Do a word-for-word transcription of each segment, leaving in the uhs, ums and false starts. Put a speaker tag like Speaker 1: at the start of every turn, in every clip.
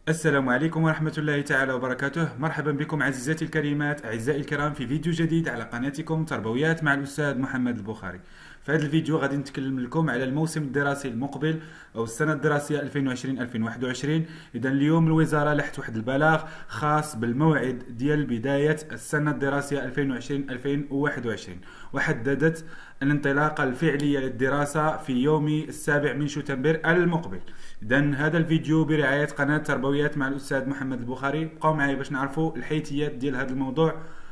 Speaker 1: السلام عليكم ورحمة الله تعالى وبركاته. مرحبا بكم عزيزاتي الكريمات، أعزائي الكرام، في فيديو جديد على قناتكم تربويات مع الأستاذ محمد البخاري. في هذا الفيديو غادي نتكلم لكم على الموسم الدراسي المقبل أو السنة الدراسية ألفين وعشرين ألفين وواحد وعشرين. إذا اليوم الوزارة لحت واحد البلاغ خاص بالموعد ديال بداية السنة الدراسية ألفين وعشرين ألفين وواحد وعشرين، وحددت الانطلاقة الفعلية للدراسة في يوم السابع من شتنبر المقبل. إذا هذا الفيديو برعاية قناة تربويات مع الأستاذ محمد البخاري. بقاو معايا باش نعرفوا الحيثيات ديال هذا الموضوع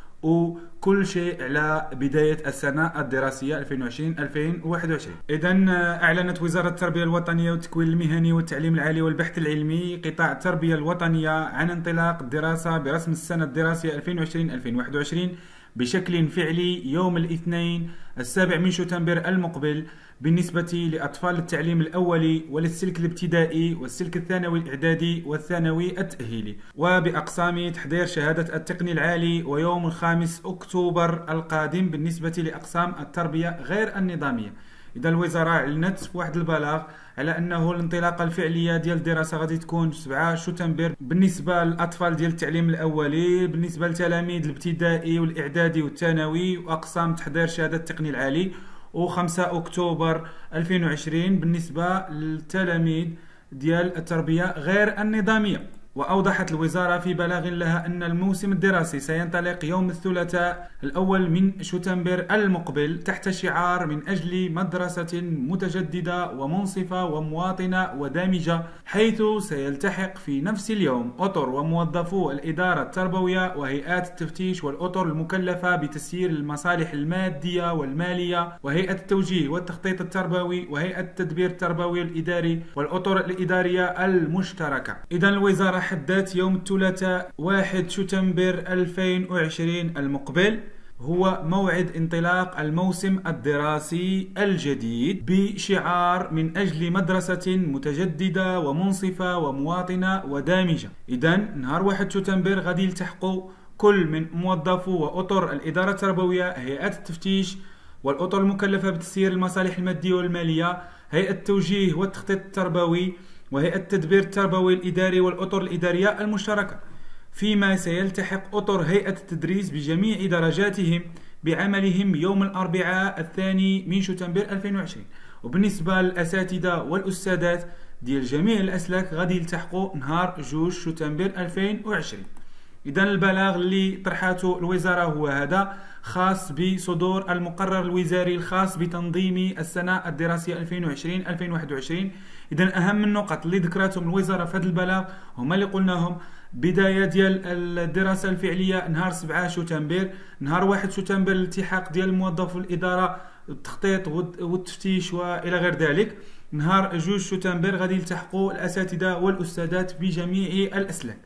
Speaker 1: وكل شيء على بداية السنة الدراسية ألفين وعشرين ألفين وواحد وعشرين. إذا أعلنت وزارة التربية الوطنية والتكوين المهني والتعليم العالي والبحث العلمي قطاع التربية الوطنية عن انطلاق الدراسة برسم السنة الدراسية ألفين وعشرين ألفين وواحد وعشرين بشكل فعلي يوم الاثنين السابع من شتنبر المقبل بالنسبة لأطفال التعليم الأولي وللسلك الابتدائي والسلك الثانوي الإعدادي والثانوي التأهيلي، وبأقسام تحضير شهادة التقني العالي، ويوم الخامس أكتوبر القادم بالنسبة لأقسام التربية غير النظامية. إذا الوزارة أعلنت في واحد البلاغ على أنه الانطلاقة الفعلية ديال الدراسة غادي تكون سبعة شتنبر بالنسبة للأطفال ديال التعليم الأولي، بالنسبة لتلاميذ الابتدائي والإعدادي والثانوي وأقسام تحضير شهادة التقني العالي، وخمسة أكتوبر ألفين وعشرين بالنسبة للتلاميذ ديال التربية غير النظامية. وأوضحت الوزارة في بلاغ لها أن الموسم الدراسي سينطلق يوم الثلاثاء الأول من شتنبر المقبل تحت شعار من أجل مدرسة متجددة ومنصفة ومواطنة ودامجة، حيث سيلتحق في نفس اليوم أطر وموظفو الإدارة التربوية وهيئات التفتيش والأطر المكلفة بتسيير المصالح المادية والمالية وهيئة التوجيه والتخطيط التربوي وهيئة التدبير التربوي الإداري والأطر الإدارية المشتركة. إذا الوزارة حددت يوم الثلاثاء واحد شتنبر ألفين وعشرين المقبل هو موعد انطلاق الموسم الدراسي الجديد بشعار من أجل مدرسة متجددة ومنصفة ومواطنة ودامجة. إذا نهار واحد شتنبر غادي يلتحقوا كل من موظفو وأطر الإدارة التربوية، هيئات التفتيش والأطر المكلفة بتسيير المصالح المادية والمالية، هيئة التوجيه والتخطيط التربوي وهيئة التدبير التربوي الإداري والأطر الإدارية المشتركة، فيما سيلتحق أطر هيئة التدريس بجميع درجاتهم بعملهم يوم الأربعاء الثاني من شتنبر ألفين وعشرين. وبالنسبة للأساتذة والأستاذات ديال جميع الأسلاك غادي يلتحقوا نهار جوج شتنبر ألفين وعشرين. إذا البلاغ اللي طرحته الوزارة هو هذا، خاص بصدور المقرر الوزاري الخاص بتنظيم السنة الدراسية ألفين وعشرين ألفين وواحد وعشرين. إذا أهم النقط اللي ذكرتهم الوزارة في هذا البلاغ هما اللي قلناهم: بداية ديال الدراسة الفعلية نهار سبعة شتنبر، نهار واحد شتنبر الالتحاق ديال موظف الإدارة التخطيط والتفتيش وإلى غير ذلك، نهار جوج شتنبر غادي يلتحقوا الأساتذة والأستاذات بجميع الأسلاك.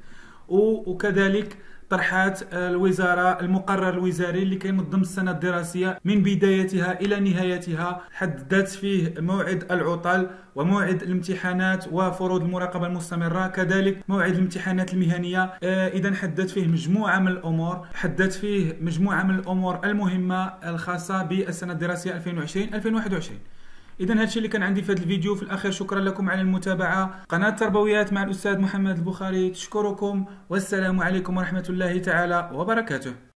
Speaker 1: وكذلك طرحات الوزارة المقرر الوزاري اللي كينظم السنة الدراسية من بدايتها إلى نهايتها، حددت فيه موعد العطل وموعد الامتحانات وفروض المراقبة المستمرة، كذلك موعد الامتحانات المهنية. إذا حددت فيه مجموعة من الأمور، حددت فيه مجموعة من الأمور المهمة الخاصة بالسنة الدراسية ألفين وعشرين ألفين وواحد وعشرين. إذا هذا الشيء اللي كان عندي في هذا الفيديو. في الأخير شكرا لكم على المتابعة. قناة تربويات مع الأستاذ محمد البخاري تشكركم، والسلام عليكم ورحمة الله تعالى وبركاته.